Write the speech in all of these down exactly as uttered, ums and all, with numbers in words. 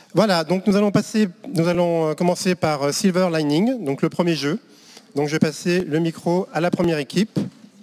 Voilà, donc nous allons, passer, nous allons commencer par Silver Lining, donc le premier jeu. Donc je vais passer le micro à la première équipe.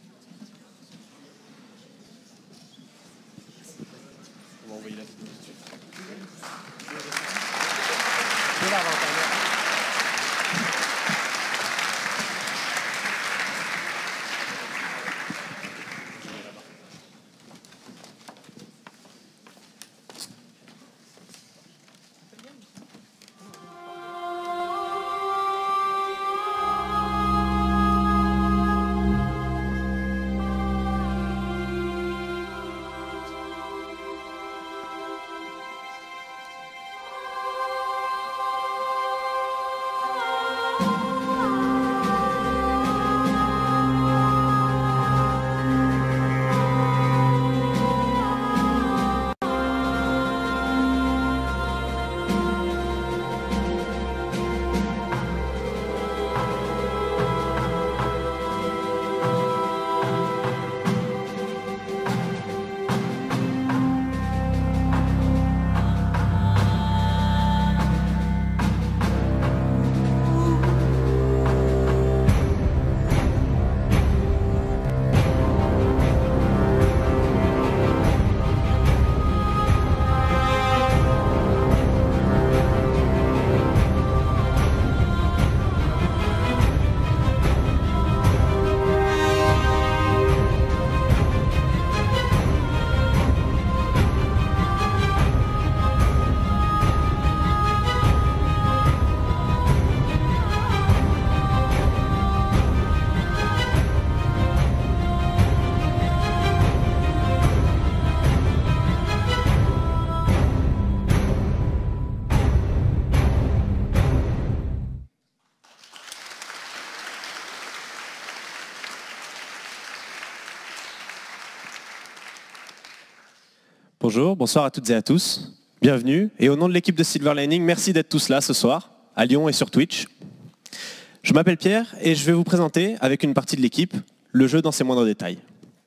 Bonjour, bonsoir à toutes et à tous. Bienvenue. Et au nom de l'équipe de Silver Lining, merci d'être tous là ce soir, à Lyon et sur Twitch. Je m'appelle Pierre et je vais vous présenter, avec une partie de l'équipe, le jeu dans ses moindres détails.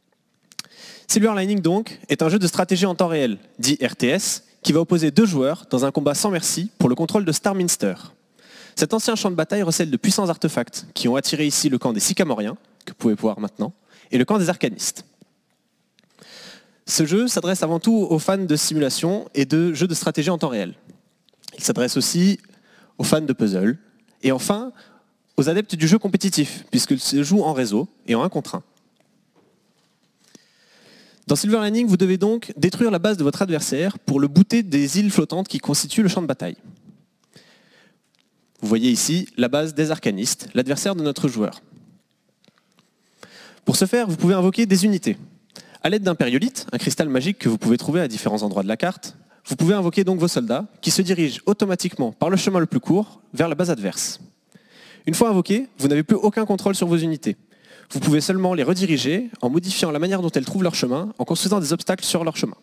Silver Lining, donc, est un jeu de stratégie en temps réel, dit R T S, qui va opposer deux joueurs dans un combat sans merci pour le contrôle de Starminster. Cet ancien champ de bataille recèle de puissants artefacts qui ont attiré ici le camp des Sycamoriens, que vous pouvez voir maintenant, et le camp des Arcanistes. Ce jeu s'adresse avant tout aux fans de simulation et de jeux de stratégie en temps réel. Il s'adresse aussi aux fans de puzzle et enfin aux adeptes du jeu compétitif, puisqu'il se joue en réseau et en un contre un. Dans Silver Lining, vous devez donc détruire la base de votre adversaire pour le booter des îles flottantes qui constituent le champ de bataille. Vous voyez ici la base des Arcanistes, l'adversaire de notre joueur. Pour ce faire, vous pouvez invoquer des unités. À l'aide d'un périolite, un cristal magique que vous pouvez trouver à différents endroits de la carte, vous pouvez invoquer donc vos soldats qui se dirigent automatiquement par le chemin le plus court vers la base adverse. Une fois invoqués, vous n'avez plus aucun contrôle sur vos unités. Vous pouvez seulement les rediriger en modifiant la manière dont elles trouvent leur chemin, en construisant des obstacles sur leur chemin.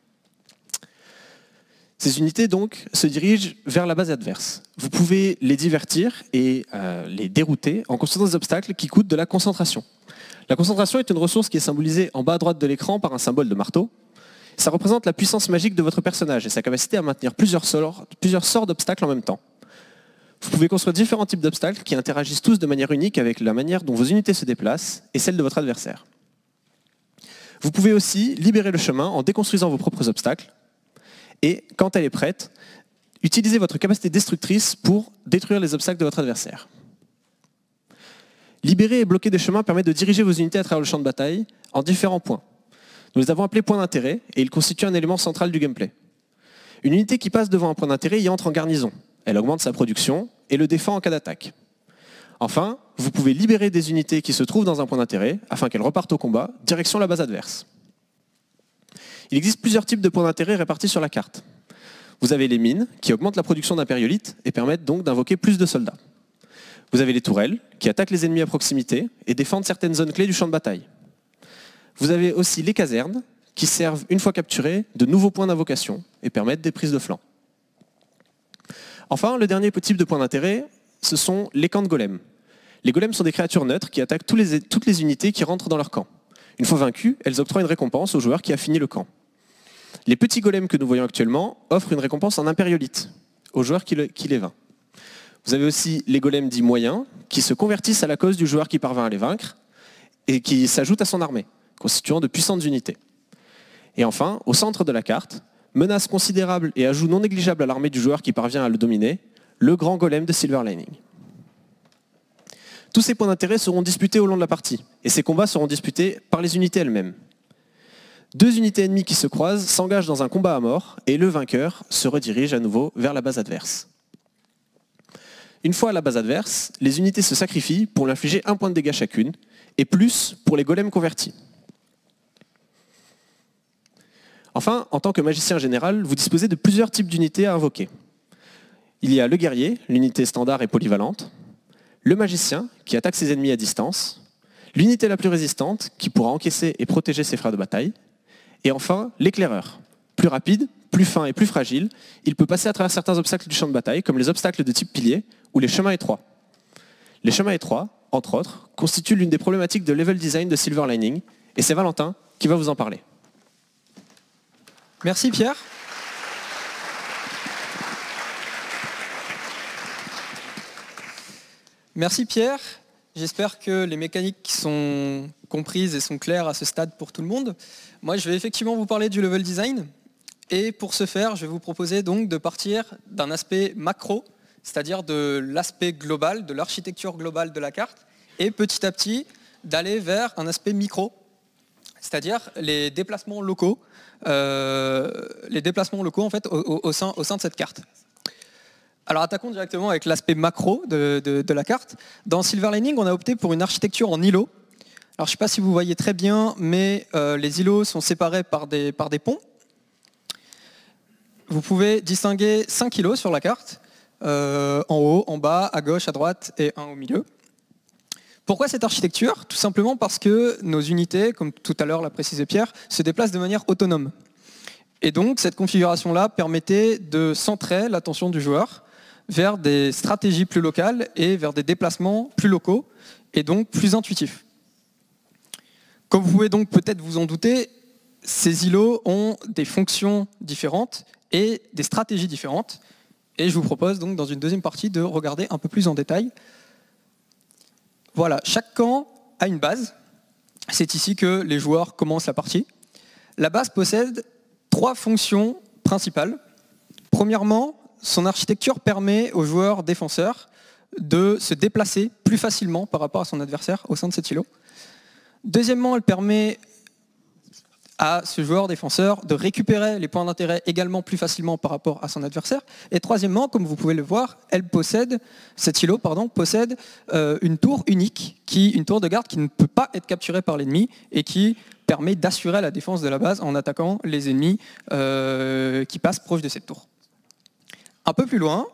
Ces unités donc se dirigent vers la base adverse. Vous pouvez les divertir et euh, les dérouter en construisant des obstacles qui coûtent de la concentration. La concentration est une ressource qui est symbolisée en bas à droite de l'écran par un symbole de marteau. Ça représente la puissance magique de votre personnage et sa capacité à maintenir plusieurs sorts, plusieurs sorts d'obstacles en même temps. Vous pouvez construire différents types d'obstacles qui interagissent tous de manière unique avec la manière dont vos unités se déplacent et celle de votre adversaire. Vous pouvez aussi libérer le chemin en déconstruisant vos propres obstacles et, quand elle est prête, utilisez votre capacité destructrice pour détruire les obstacles de votre adversaire. Libérer et bloquer des chemins permet de diriger vos unités à travers le champ de bataille en différents points. Nous les avons appelés points d'intérêt et ils constituent un élément central du gameplay. Une unité qui passe devant un point d'intérêt y entre en garnison. Elle augmente sa production et le défend en cas d'attaque. Enfin, vous pouvez libérer des unités qui se trouvent dans un point d'intérêt afin qu'elles repartent au combat, direction la base adverse. Il existe plusieurs types de points d'intérêt répartis sur la carte. Vous avez les mines, qui augmentent la production d'un périolite et permettent donc d'invoquer plus de soldats. Vous avez les tourelles, qui attaquent les ennemis à proximité et défendent certaines zones clés du champ de bataille. Vous avez aussi les casernes, qui servent, une fois capturées, de nouveaux points d'invocation et permettent des prises de flanc. Enfin, le dernier type de point d'intérêt, ce sont les camps de golems. Les golems sont des créatures neutres qui attaquent tous les, toutes les unités qui rentrent dans leur camp. Une fois vaincues, elles octroient une récompense au joueur qui a fini le camp. Les petits golems que nous voyons actuellement offrent une récompense en impériolite. au joueur qui, le, qui les vainc. Vous avez aussi les golems dits moyens, qui se convertissent à la cause du joueur qui parvint à les vaincre, et qui s'ajoutent à son armée, constituant de puissantes unités. Et enfin, au centre de la carte, menace considérable et ajout non négligeable à l'armée du joueur qui parvient à le dominer, le grand golem de Silver Lining. Tous ces points d'intérêt seront disputés au long de la partie, et ces combats seront disputés par les unités elles-mêmes. Deux unités ennemies qui se croisent s'engagent dans un combat à mort, et le vainqueur se redirige à nouveau vers la base adverse. Une fois à la base adverse, les unités se sacrifient pour lui infliger un point de dégâts chacune, et plus pour les golems convertis. Enfin, en tant que magicien général, vous disposez de plusieurs types d'unités à invoquer. Il y a le guerrier, l'unité standard et polyvalente, le magicien, qui attaque ses ennemis à distance, l'unité la plus résistante, qui pourra encaisser et protéger ses frères de bataille, et enfin, l'éclaireur. Plus rapide, plus fin et plus fragile, il peut passer à travers certains obstacles du champ de bataille, comme les obstacles de type pilier ou les chemins étroits. Les chemins étroits, entre autres, constituent l'une des problématiques de level design de Silver Lining, et c'est Valentin qui va vous en parler. Merci Pierre. Merci Pierre. J'espère que les mécaniques sont comprises et sont claires à ce stade pour tout le monde. Moi, je vais effectivement vous parler du level design. Et pour ce faire, je vais vous proposer donc de partir d'un aspect macro, c'est-à-dire de l'aspect global, de l'architecture globale de la carte, et petit à petit d'aller vers un aspect micro, c'est-à-dire les déplacements locaux, euh, les déplacements locaux en fait au, au, au, sein, au sein de cette carte. Alors attaquons directement avec l'aspect macro de, de, de la carte. Dans Silver Lining, on a opté pour une architecture en îlots. Alors je ne sais pas si vous voyez très bien, mais euh, les îlots sont séparés par des, par des ponts. Vous pouvez distinguer cinq îlots sur la carte, euh, en haut, en bas, à gauche, à droite et un au milieu. Pourquoi cette architecture? Tout simplement parce que nos unités, comme tout à l'heure l'a précisé Pierre, se déplacent de manière autonome. Et donc cette configuration-là permettait de centrer l'attention du joueur vers des stratégies plus locales et vers des déplacements plus locaux et donc plus intuitifs. Comme vous pouvez donc peut-être vous en douter, ces îlots ont des fonctions différentes et des stratégies différentes. Et je vous propose donc dans une deuxième partie de regarder un peu plus en détail. Voilà, chaque camp a une base. C'est ici que les joueurs commencent la partie. La base possède trois fonctions principales. Premièrement, son architecture permet aux joueurs défenseurs de se déplacer plus facilement par rapport à son adversaire au sein de cet îlot. Deuxièmement, elle permet à ce joueur défenseur de récupérer les points d'intérêt également plus facilement par rapport à son adversaire. Et troisièmement, comme vous pouvez le voir, elle possède, cet îlot pardon, possède euh, une tour unique, qui, une tour de garde qui ne peut pas être capturée par l'ennemi et qui permet d'assurer la défense de la base en attaquant les ennemis euh, qui passent proche de cette tour. Un peu plus loin,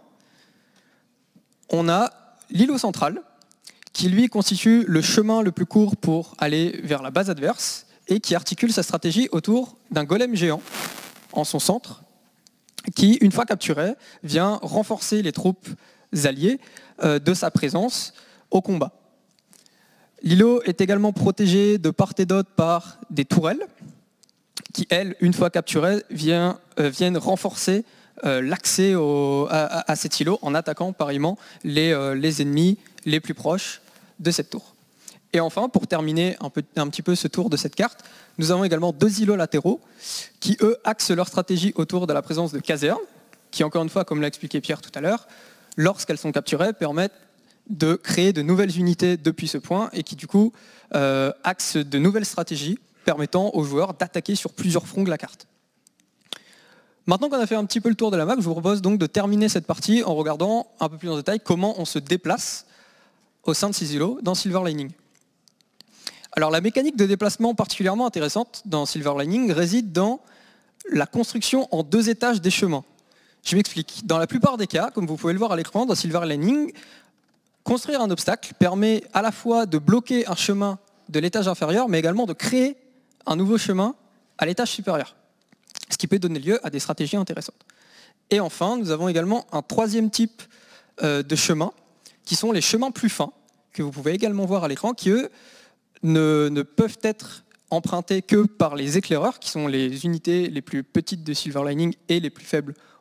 on a l'îlot central, qui lui constitue le chemin le plus court pour aller vers la base adverse, et qui articule sa stratégie autour d'un golem géant en son centre, qui, une fois capturé, vient renforcer les troupes alliées euh, de sa présence au combat. L'îlot est également protégé de part et d'autre par des tourelles, qui, elles, une fois capturées, vient, euh, viennent renforcer euh, l'accès à, à cet îlot en attaquant pareillement les, euh, les ennemis les plus proches de cette tour. Et enfin, pour terminer un, peu, un petit peu ce tour de cette carte, nous avons également deux îlots latéraux qui, eux, axent leur stratégie autour de la présence de casernes, qui, encore une fois, comme l'a expliqué Pierre tout à l'heure, lorsqu'elles sont capturées, permettent de créer de nouvelles unités depuis ce point et qui, du coup, euh, axent de nouvelles stratégies permettant aux joueurs d'attaquer sur plusieurs fronts de la carte. Maintenant qu'on a fait un petit peu le tour de la map, je vous propose donc de terminer cette partie en regardant un peu plus en détail comment on se déplace au sein de ces îlots dans Silver Lining. Alors la mécanique de déplacement particulièrement intéressante dans Silver Lining réside dans la construction en deux étages des chemins. Je m'explique. Dans la plupart des cas, comme vous pouvez le voir à l'écran, dans Silver Lining, construire un obstacle permet à la fois de bloquer un chemin de l'étage inférieur, mais également de créer un nouveau chemin à l'étage supérieur, ce qui peut donner lieu à des stratégies intéressantes. Et enfin, nous avons également un troisième type euh, de chemin, qui sont les chemins plus fins, que vous pouvez également voir à l'écran, qui eux Ne, ne peuvent être empruntés que par les éclaireurs, qui sont les unités les plus petites de Silver Lining et les plus faibles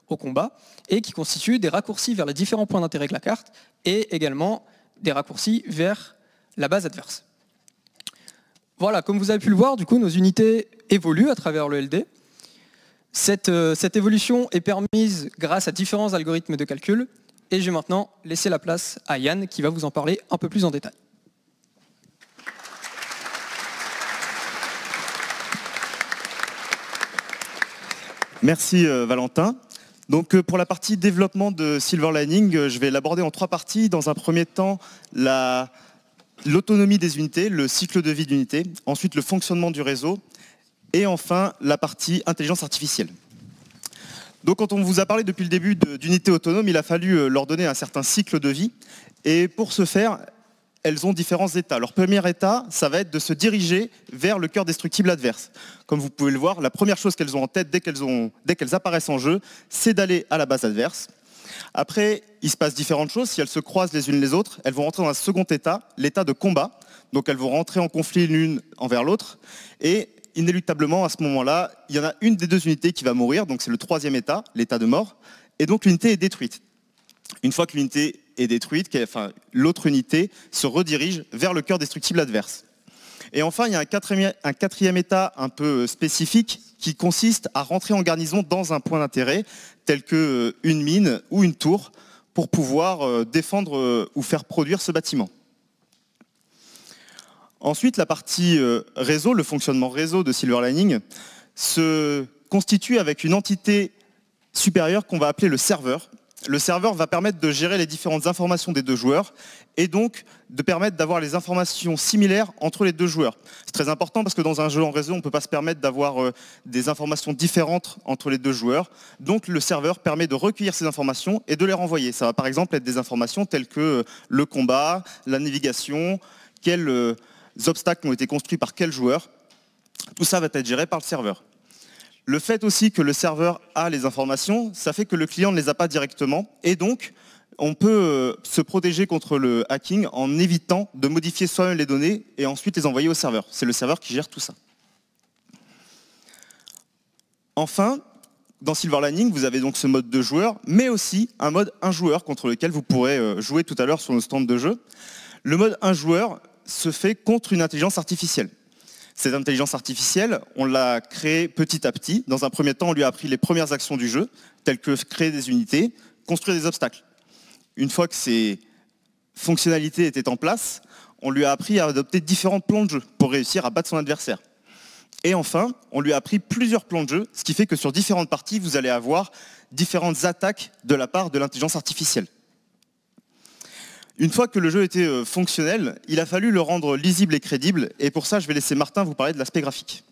au combat, et qui constituent des raccourcis vers les différents points d'intérêt de la carte, et également des raccourcis vers la base adverse. Voilà, comme vous avez pu le voir, du coup, nos unités évoluent à travers le L D. Cette, euh, cette évolution est permise grâce à différents algorithmes de calcul, et je vais maintenant laisser la place à Yann qui va vous en parler un peu plus en détail. Merci euh, Valentin. Donc, euh, pour la partie développement de Silver Lining, euh, je vais l'aborder en trois parties. Dans un premier temps, la, l'autonomie des unités, le cycle de vie d'unité, ensuite le fonctionnement du réseau, et enfin la partie intelligence artificielle. Donc quand on vous a parlé depuis le début d'unités autonomes, il a fallu euh, leur donner un certain cycle de vie, et pour ce faire, elles ont différents états. Leur premier état, ça va être de se diriger vers le cœur destructible adverse. Comme vous pouvez le voir, la première chose qu'elles ont en tête dès qu'elles ont, dès qu'elles apparaissent en jeu, c'est d'aller à la base adverse. Après, il se passe différentes choses. Si elles se croisent les unes les autres, elles vont rentrer dans un second état, l'état de combat. Donc elles vont rentrer en conflit l'une envers l'autre. Et inéluctablement, à ce moment-là, il y en a une des deux unités qui va mourir. Donc c'est le troisième état, l'état de mort. Et donc l'unité est détruite. Une fois que l'unité est détruite, enfin, l'autre unité se redirige vers le cœur destructible adverse. Et enfin, il y a un quatrième, un quatrième état un peu spécifique qui consiste à rentrer en garnison dans un point d'intérêt, tel qu'une mine ou une tour, pour pouvoir défendre ou faire produire ce bâtiment. Ensuite, la partie réseau, le fonctionnement réseau de Silver Lining, se constitue avec une entité supérieure qu'on va appeler le serveur. Le serveur va permettre de gérer les différentes informations des deux joueurs et donc de permettre d'avoir les informations similaires entre les deux joueurs. C'est très important parce que dans un jeu en réseau, on ne peut pas se permettre d'avoir euh, des informations différentes entre les deux joueurs. Donc le serveur permet de recueillir ces informations et de les renvoyer. Ça va par exemple être des informations telles que euh, le combat, la navigation, quels euh, obstacles ont été construits par quel joueur. Tout ça va être géré par le serveur. Le fait aussi que le serveur a les informations, ça fait que le client ne les a pas directement et donc on peut se protéger contre le hacking en évitant de modifier soi-même les données et ensuite les envoyer au serveur. C'est le serveur qui gère tout ça. Enfin, dans Silver Lining, vous avez donc ce mode de joueur, mais aussi un mode un joueur contre lequel vous pourrez jouer tout à l'heure sur le stand de jeu. Le mode un joueur se fait contre une intelligence artificielle. Cette intelligence artificielle, on l'a créée petit à petit. Dans un premier temps, on lui a appris les premières actions du jeu, telles que créer des unités, construire des obstacles. Une fois que ces fonctionnalités étaient en place, on lui a appris à adopter différents plans de jeu pour réussir à battre son adversaire. Et enfin, on lui a appris plusieurs plans de jeu, ce qui fait que sur différentes parties, vous allez avoir différentes attaques de la part de l'intelligence artificielle. Une fois que le jeu était fonctionnel, il a fallu le rendre lisible et crédible, et pour ça, je vais laisser Martin vous parler de l'aspect graphique.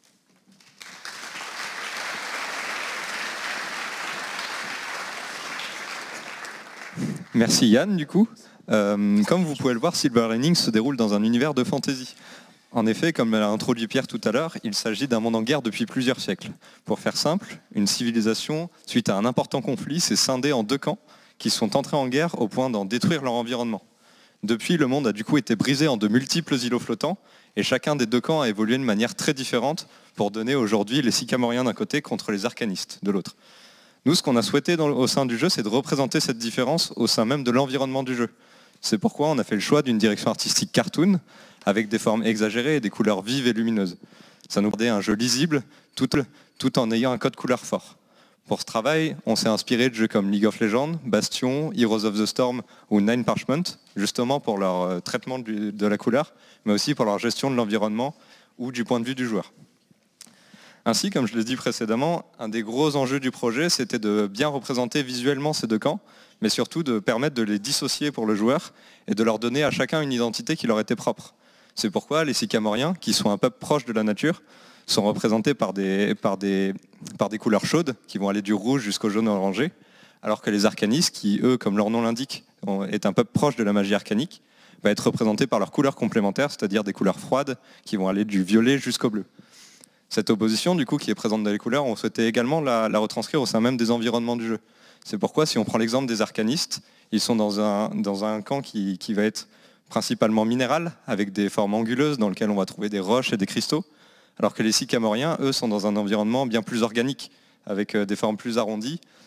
Merci Yann, du coup. Euh, comme vous pouvez le voir, Silver Lining se déroule dans un univers de fantasy. En effet, comme l'a introduit Pierre tout à l'heure, il s'agit d'un monde en guerre depuis plusieurs siècles. Pour faire simple, une civilisation, suite à un important conflit, s'est scindée en deux camps, qui sont entrés en guerre au point d'en détruire leur environnement. Depuis, le monde a du coup été brisé en de multiples îlots flottants, et chacun des deux camps a évolué de manière très différente pour donner aujourd'hui les Sycamoriens d'un côté contre les Arcanistes de l'autre. Nous, ce qu'on a souhaité dans, au sein du jeu, c'est de représenter cette différence au sein même de l'environnement du jeu. C'est pourquoi on a fait le choix d'une direction artistique cartoon, avec des formes exagérées et des couleurs vives et lumineuses. Ça nous permet un jeu lisible, tout, tout en ayant un code couleur fort. Pour ce travail, on s'est inspiré de jeux comme League of Legends, Bastion, Heroes of the Storm ou Nine Parchment, justement pour leur traitement de la couleur, mais aussi pour leur gestion de l'environnement ou du point de vue du joueur. Ainsi, comme je l'ai dit précédemment, un des gros enjeux du projet, c'était de bien représenter visuellement ces deux camps, mais surtout de permettre de les dissocier pour le joueur et de leur donner à chacun une identité qui leur était propre. C'est pourquoi les Sycamoriens, qui sont un peuple proche de la nature, sont représentés par des, par, des, par des couleurs chaudes qui vont aller du rouge jusqu'au jaune orangé, alors que les Arcanistes, qui eux, comme leur nom l'indique, est un peuple proche de la magie arcanique, va être représenté par leurs couleurs complémentaires, c'est-à-dire des couleurs froides qui vont aller du violet jusqu'au bleu. Cette opposition, du coup, qui est présente dans les couleurs, on souhaitait également la, la retranscrire au sein même des environnements du jeu. C'est pourquoi, si on prend l'exemple des Arcanistes, ils sont dans un, dans un camp qui, qui va être principalement minéral, avec des formes anguleuses dans lesquelles on va trouver des roches et des cristaux, alors que les Sycamoriens, eux, sont dans un environnement bien plus organique, avec des formes plus arrondies,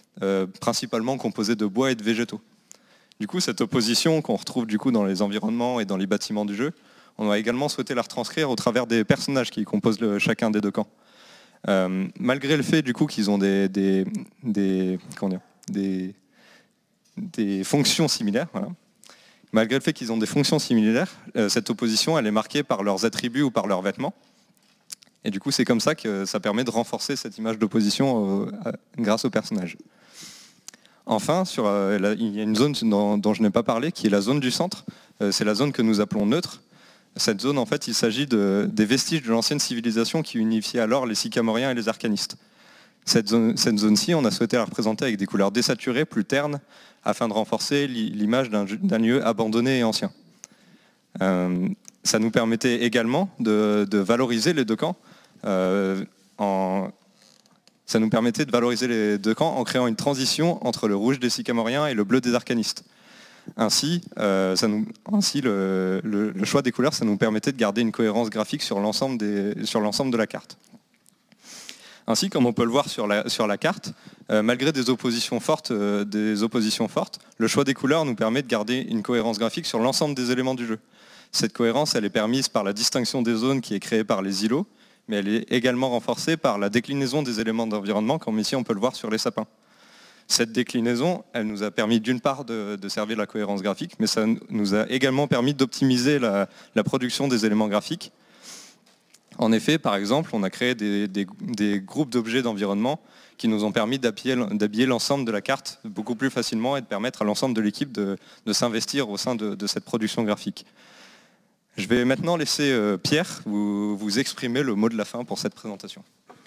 euh, principalement composée de bois et de végétaux. Du coup, cette opposition qu'on retrouve du coup dans les environnements et dans les bâtiments du jeu, on a également souhaité la retranscrire au travers des personnages qui composent le, chacun des deux camps. Euh, malgré le fait du coup qu'ils ont des, des, des, comment dire, des, des fonctions similaires, voilà. Malgré le fait qu'ils ont des fonctions similaires, euh, cette opposition elle est marquée par leurs attributs ou par leurs vêtements. Et du coup, c'est comme ça que ça permet de renforcer cette image d'opposition euh, grâce au personnage. Enfin, sur, euh, la, il y a une zone dont, dont je n'ai pas parlé, qui est la zone du centre. Euh, c'est la zone que nous appelons neutre. Cette zone, en fait, il s'agit de, des vestiges de l'ancienne civilisation qui unifiait alors les Sycamoriens et les Arcanistes. Cette zone, cette zone-ci, on a souhaité la représenter avec des couleurs désaturées, plus ternes, afin de renforcer l'image d'un, d'un lieu abandonné et ancien. Euh, ça nous permettait également de, de valoriser les deux camps. Euh, en, ça nous permettait de valoriser les deux camps en créant une transition entre le rouge des Sycamoriens et le bleu des Arcanistes. Ainsi, euh, ça nous, ainsi le, le, le choix des couleurs, ça nous permettait de garder une cohérence graphique sur l'ensemble des, sur l'ensemble de la carte. Ainsi, comme on peut le voir sur la, sur la carte, euh, malgré des oppositions fortes, euh, des oppositions fortes, le choix des couleurs nous permet de garder une cohérence graphique sur l'ensemble des éléments du jeu. Cette cohérence, elle est permise par la distinction des zones qui est créée par les îlots, mais elle est également renforcée par la déclinaison des éléments d'environnement, comme ici on peut le voir sur les sapins. Cette déclinaison, elle nous a permis d'une part de, de servir la cohérence graphique, mais ça nous a également permis d'optimiser la, la production des éléments graphiques. En effet, par exemple, on a créé des, des, des groupes d'objets d'environnement qui nous ont permis d'habiller l'ensemble de la carte beaucoup plus facilement et de permettre à l'ensemble de l'équipe de, de s'investir au sein de, de cette production graphique. Je vais maintenant laisser euh, Pierre vous, vous exprimer le mot de la fin pour cette présentation.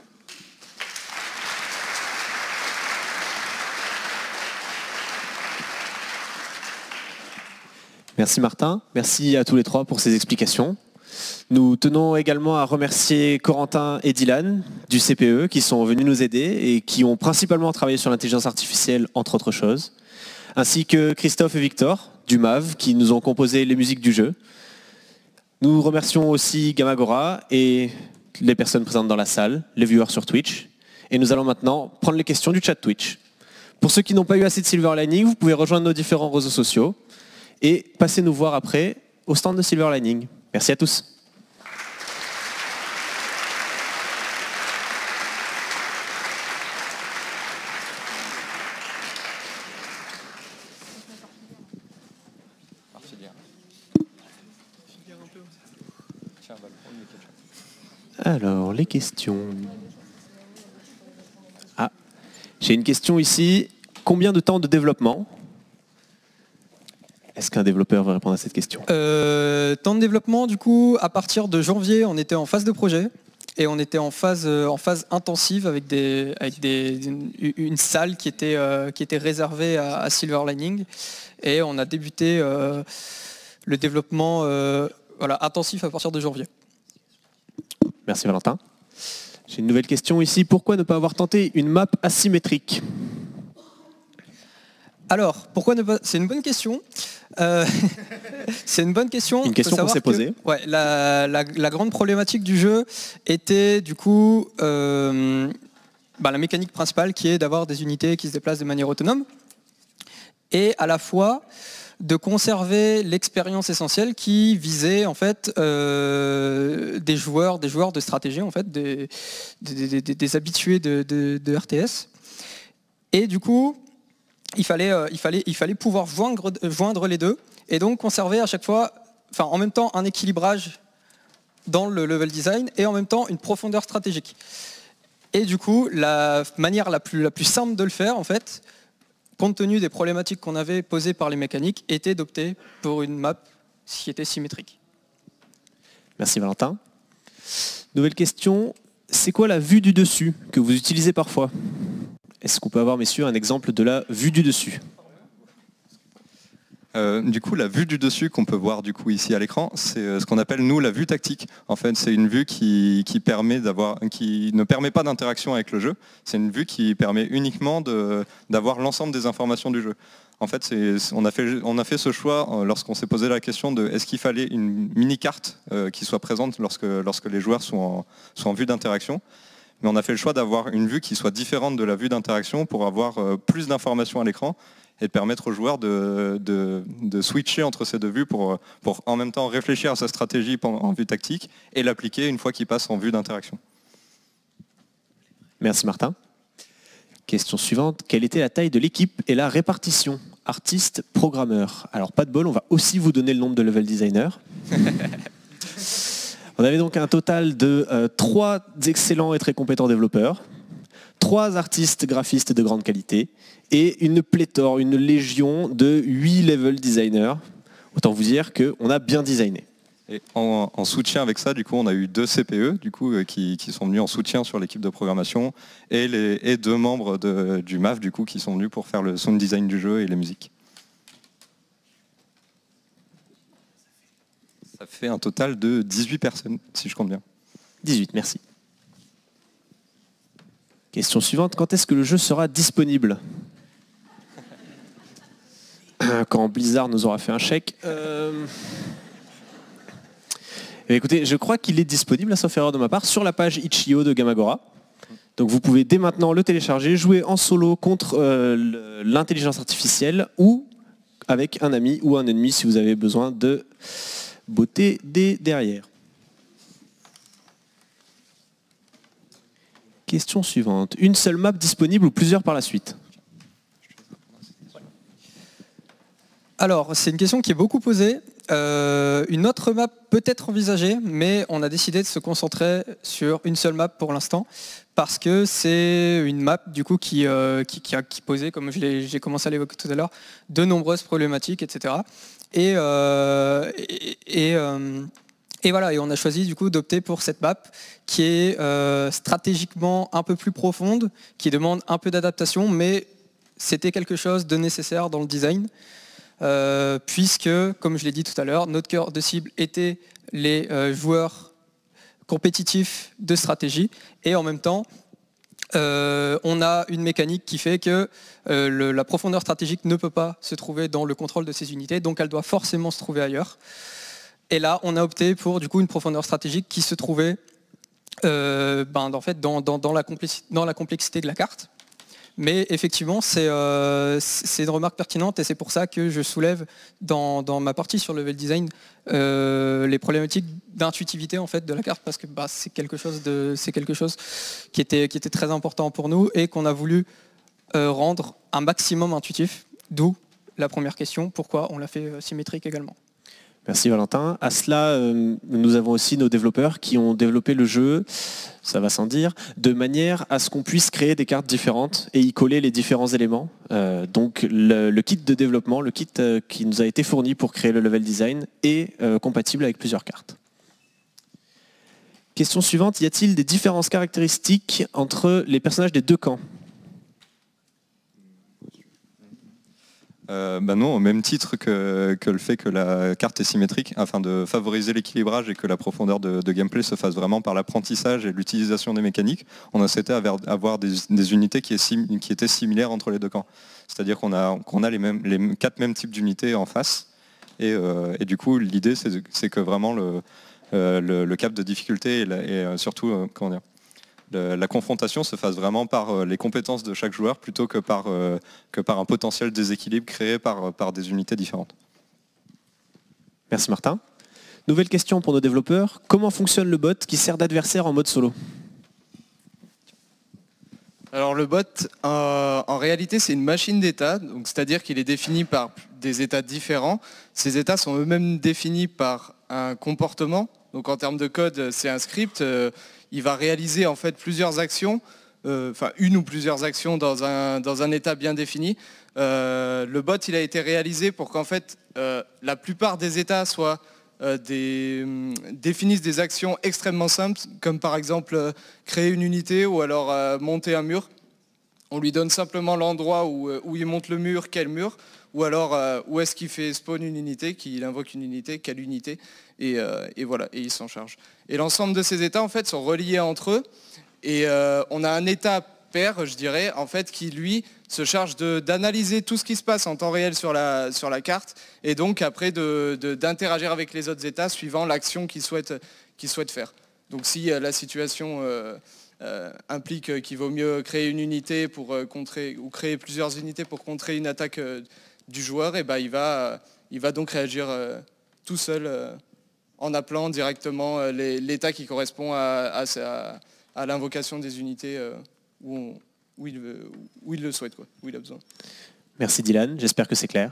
Merci Martin, merci à tous les trois pour ces explications. Nous tenons également à remercier Corentin et Dylan du C P E qui sont venus nous aider et qui ont principalement travaillé sur l'intelligence artificielle entre autres choses, ainsi que Christophe et Victor du M A V qui nous ont composé les musiques du jeu. Nous remercions aussi Gamagora et les personnes présentes dans la salle, les viewers sur Twitch. Et nous allons maintenant prendre les questions du chat Twitch. Pour ceux qui n'ont pas eu assez de Silver Lining, vous pouvez rejoindre nos différents réseaux sociaux et passer nous voir après au stand de Silver Lining. Merci à tous. Alors, les questions. Ah, j'ai une question ici. Combien de temps de développement? Est-ce qu'un développeur va répondre à cette question? euh, Temps de développement, du coup, à partir de janvier, on était en phase de projet et on était en phase, en phase intensive avec, des, avec des, une, une salle qui était, euh, qui était réservée à, à Silver Lining. Et on a débuté euh, le développement euh, voilà, intensif à partir de janvier. Merci Valentin. J'ai une nouvelle question ici. Pourquoi ne pas avoir tenté une map asymétrique? Alors, pourquoi ne pas... C'est une bonne question. Euh, c'est une bonne question. Une question qu'on s'est posée. Ouais, la, la, la grande problématique du jeu était du coup euh, bah, la mécanique principale qui est d'avoir des unités qui se déplacent de manière autonome et à la fois de conserver l'expérience essentielle qui visait en fait euh, des joueurs, des joueurs de stratégie en fait, des, des, des, des habitués de, de, de R T S. Et du coup, il fallait, euh, il fallait, il fallait pouvoir joindre, joindre les deux et donc conserver à chaque fois, enfin en même temps un équilibrage dans le level design et en même temps une profondeur stratégique. Et du coup, la manière la plus, la plus simple de le faire en fait, compte tenu des problématiques qu'on avait posées par les mécaniques, était d'opter pour une map qui était symétrique. Merci Valentin. Nouvelle question, c'est quoi la vue du dessus que vous utilisez parfois? Est-ce qu'on peut avoir, messieurs, un exemple de la vue du dessus? Euh, du coup, la vue du dessus qu'on peut voir du coup ici à l'écran, c'est euh, ce qu'on appelle nous la vue tactique. En fait, c'est une vue qui, qui, permet d'avoir, qui ne permet pas d'interaction avec le jeu. C'est une vue qui permet uniquement de, d'avoir l'ensemble des informations du jeu. En fait, c'est, on, a fait on a fait ce choix euh, lorsqu'on s'est posé la question de est-ce qu'il fallait une mini-carte euh, qui soit présente lorsque, lorsque les joueurs sont en, sont en vue d'interaction. mais on a fait le choix d'avoir une vue qui soit différente de la vue d'interaction pour avoir euh, plus d'informations à l'écran et de permettre aux joueurs de, de, de switcher entre ces deux vues pour, pour en même temps réfléchir à sa stratégie en, en vue tactique et l'appliquer une fois qu'il passe en vue d'interaction. Merci Martin. Question suivante, quelle était la taille de l'équipe et la répartition? Artiste, programmeur. Alors pas de bol, on va aussi vous donner le nombre de level designers. On avait donc un total de euh, trois excellents et très compétents développeurs, trois artistes graphistes de grande qualité et une pléthore, une légion de huit level designers. Autant vous dire qu'on a bien designé. Et en, en soutien avec ça, du coup, on a eu deux C P E du coup, euh, qui, qui sont venus en soutien sur l'équipe de programmation et, les, et deux membres de, du M A F du coup, qui sont venus pour faire le sound design du jeu et les musiques. Ça fait un total de dix-huit personnes, si je compte bien. dix-huit, merci. Question suivante, quand est-ce que le jeu sera disponible? Quand Blizzard nous aura fait un chèque. Euh... Eh, écoutez, je crois qu'il est disponible, sauf erreur de ma part, sur la page itch point i o de Gamagora. Donc vous pouvez dès maintenant le télécharger, jouer en solo contre euh, l'intelligence artificielle ou avec un ami ou un ennemi si vous avez besoin de beauté des derrière. Question suivante. Une seule map disponible ou plusieurs par la suite? Alors, c'est une question qui est beaucoup posée. Euh, une autre map peut être envisagée, mais on a décidé de se concentrer sur une seule map pour l'instant, parce que c'est une map du coup qui, euh, qui, qui a qui posait, comme j'ai commencé à l'évoquer tout à l'heure, de nombreuses problématiques, et cetera. Et, euh, et, et, euh, et voilà, et on a choisi du coup d'opter pour cette map qui est euh, stratégiquement un peu plus profonde, qui demande un peu d'adaptation, mais c'était quelque chose de nécessaire dans le design. Euh, puisque, comme je l'ai dit tout à l'heure, notre cœur de cible était les euh, joueurs compétitifs de stratégie, et en même temps, euh, on a une mécanique qui fait que euh, le, la profondeur stratégique ne peut pas se trouver dans le contrôle de ces unités, donc elle doit forcément se trouver ailleurs. Et là, on a opté pour du coup une profondeur stratégique qui se trouvait euh, ben, en fait, dans, dans, dans, la dans la complexité de la carte. Mais effectivement, c'est euh, une remarque pertinente et c'est pour ça que je soulève dans, dans ma partie sur le level design euh, les problématiques d'intuitivité en fait de la carte, parce que bah, c'est quelque chose de c'est quelque chose qui était qui était très important pour nous et qu'on a voulu euh, rendre un maximum intuitif. D'où la première question, pourquoi on l'a fait euh, symétrique également. Merci Valentin. À cela, euh, nous avons aussi nos développeurs qui ont développé le jeu, ça va sans dire, de manière à ce qu'on puisse créer des cartes différentes et y coller les différents éléments. Euh, donc le, le kit de développement, le kit euh, qui nous a été fourni pour créer le level design est euh, compatible avec plusieurs cartes. Question suivante, y a-t-il des différences caractéristiques entre les personnages des deux camps ? Euh, bah non, au même titre que, que le fait que la carte est symétrique, afin de favoriser l'équilibrage et que la profondeur de, de gameplay se fasse vraiment par l'apprentissage et l'utilisation des mécaniques, on a souhaité avoir des, des unités qui, est sim, qui étaient similaires entre les deux camps. C'est-à-dire qu'on a, qu'on a les, mêmes, les quatre mêmes types d'unités en face, et, euh, et du coup l'idée c'est que vraiment le, euh, le, le cap de difficulté et, la, et surtout euh, comment dire, la confrontation se fasse vraiment par les compétences de chaque joueur plutôt que par, euh, que par un potentiel déséquilibre créé par, par des unités différentes. Merci Martin. Nouvelle question pour nos développeurs. Comment fonctionne le bot qui sert d'adversaire en mode solo ? Alors le bot, euh, en réalité, c'est une machine d'état, c'est-à-dire qu'il est défini par des états différents. Ces états sont eux-mêmes définis par un comportement. Donc en termes de code, c'est un script. Euh, il va réaliser en fait plusieurs actions, euh, enfin une ou plusieurs actions dans un, dans un état bien défini. Euh, le bot, il a été réalisé pour qu'en fait euh, la plupart des états soient euh, des, définissent des actions extrêmement simples, comme par exemple euh, créer une unité ou alors euh, monter un mur. On lui donne simplement l'endroit où, où il monte le mur, quel mur, ou alors euh, où est-ce qu'il fait spawn une unité, qu'il invoque une unité, quelle unité, et, euh, et voilà, et il s'en charge. Et l'ensemble de ces états en fait sont reliés entre eux, et euh, on a un état pair, je dirais, en fait, qui lui se charge d'analyser tout ce qui se passe en temps réel sur la, sur la carte, et donc après d'interagir avec les autres états suivant l'action qu'il souhaite, qu'il souhaite faire. Donc si euh, la situation euh, euh, implique qu'il vaut mieux créer une unité pour euh, contrer, ou créer plusieurs unités pour contrer une attaque euh, du joueur, et ben, il, va, il va donc réagir euh, tout seul euh, en appelant directement euh, l'état qui correspond à, à, à, à l'invocation des unités euh, où, on, où, il veut, où il le souhaite, quoi, où il a besoin. Merci Dylan, j'espère que c'est clair.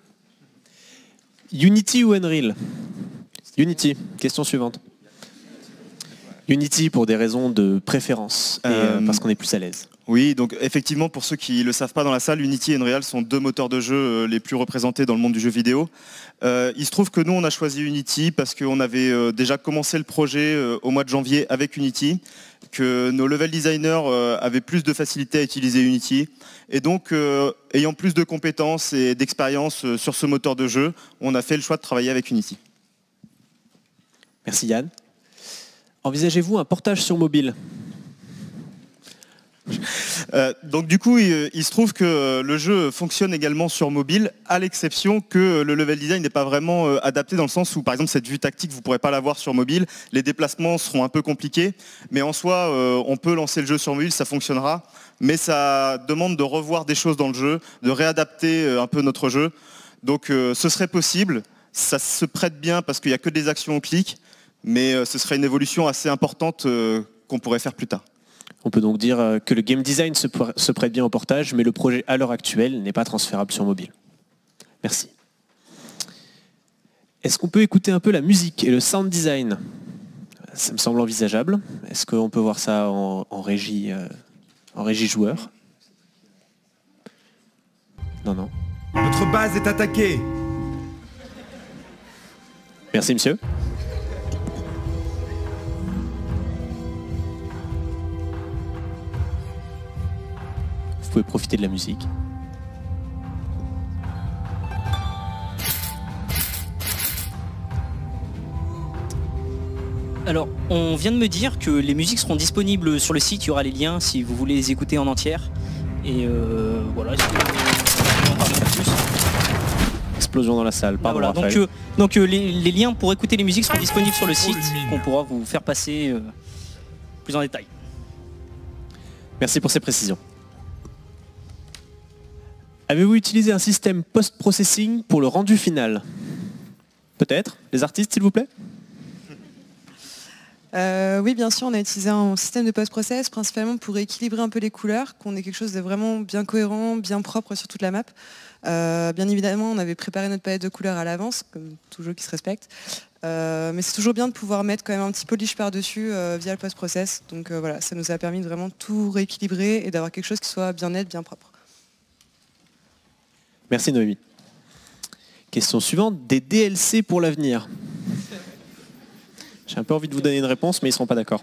Unity ou Unreal? Unity, question suivante. Unity pour des raisons de préférence, et euh, parce qu'on est plus à l'aise. Oui, donc effectivement, pour ceux qui ne le savent pas dans la salle, Unity et Unreal sont deux moteurs de jeu euh, les plus représentés dans le monde du jeu vidéo. Euh, il se trouve que nous, on a choisi Unity parce qu'on avait euh, déjà commencé le projet euh, au mois de janvier avec Unity, que nos level designers euh, avaient plus de facilité à utiliser Unity. Et donc, euh, ayant plus de compétences et d'expérience euh, sur ce moteur de jeu, on a fait le choix de travailler avec Unity. Merci Yann. Envisagez-vous un portage sur mobile? Euh, donc du coup, il, il se trouve que le jeu fonctionne également sur mobile, à l'exception que le level design n'est pas vraiment euh, adapté dans le sens où, par exemple, cette vue tactique, vous ne pourrez pas l'avoir sur mobile. Les déplacements seront un peu compliqués, mais en soi, euh, on peut lancer le jeu sur mobile, ça fonctionnera. Mais ça demande de revoir des choses dans le jeu, de réadapter euh, un peu notre jeu. Donc euh, ce serait possible, ça se prête bien parce qu'il n'y a que des actions au clic, mais euh, ce serait une évolution assez importante euh, qu'on pourrait faire plus tard. On peut donc dire que le game design se, se prête bien au portage, mais le projet à l'heure actuelle n'est pas transférable sur mobile. Merci. Est-ce qu'on peut écouter un peu la musique et le sound design? Ça me semble envisageable. Est-ce qu'on peut voir ça en, en, régie, euh, en régie joueur? Non, non. Notre base est attaquée. Merci, monsieur. Vous pouvez profiter de la musique. Alors, on vient de me dire que les musiques seront disponibles sur le site, il y aura les liens si vous voulez les écouter en entière. Et euh, voilà, est-ce que on en parle un peu plus ? Explosion dans la salle, pardon. Ah, voilà. Donc, euh, donc euh, les, les liens pour écouter les musiques seront disponibles sur le site, qu'on pourra vous faire passer euh, plus en détail. Merci pour ces précisions. Avez-vous utilisé un système post-processing pour le rendu final? Peut-être. Les artistes, s'il vous plaît? euh, Oui, bien sûr, on a utilisé un système de post-process principalement pour équilibrer un peu les couleurs, qu'on ait quelque chose de vraiment bien cohérent, bien propre sur toute la map. Euh, bien évidemment, on avait préparé notre palette de couleurs à l'avance, comme tout jeu qui se respecte. Euh, mais c'est toujours bien de pouvoir mettre quand même un petit polish par-dessus euh, via le post-process. Donc euh, voilà, ça nous a permis de vraiment tout rééquilibrer et d'avoir quelque chose qui soit bien net, bien propre. Merci Noémie. Question suivante, des D L C pour l'avenir. J'ai un peu envie de vous donner une réponse, mais ils ne seront pas d'accord.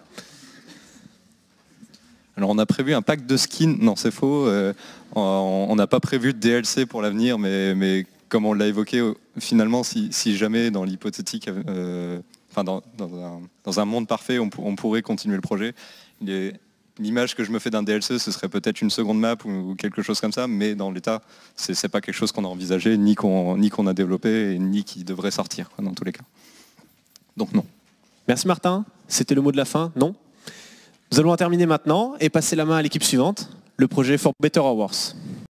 Alors on a prévu un pack de skins, non c'est faux, euh, on n'a pas prévu de D L C pour l'avenir, mais, mais comme on l'a évoqué, finalement si, si jamais dans l'hypothétique, euh, enfin dans, dans, un, dans un monde parfait, on, on pourrait continuer le projet. L'image que je me fais d'un D L C, ce serait peut-être une seconde map ou, ou quelque chose comme ça, mais dans l'état, c'est c'est pas quelque chose qu'on a envisagé, ni qu'on ni qu'on a développé, et ni qui devrait sortir, quoi, dans tous les cas. Donc non. Merci Martin, c'était le mot de la fin, non? Nous allons en terminer maintenant et passer la main à l'équipe suivante, le projet For Better or Worse.